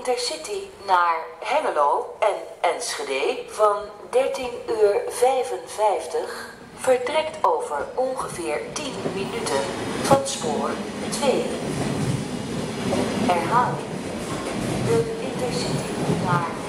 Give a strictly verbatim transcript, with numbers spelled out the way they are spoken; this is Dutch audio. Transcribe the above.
Intercity naar Hengelo en Enschede van dertien uur vijfenvijftig vertrekt over ongeveer tien minuten van spoor twee. Herhaling. De Intercity naar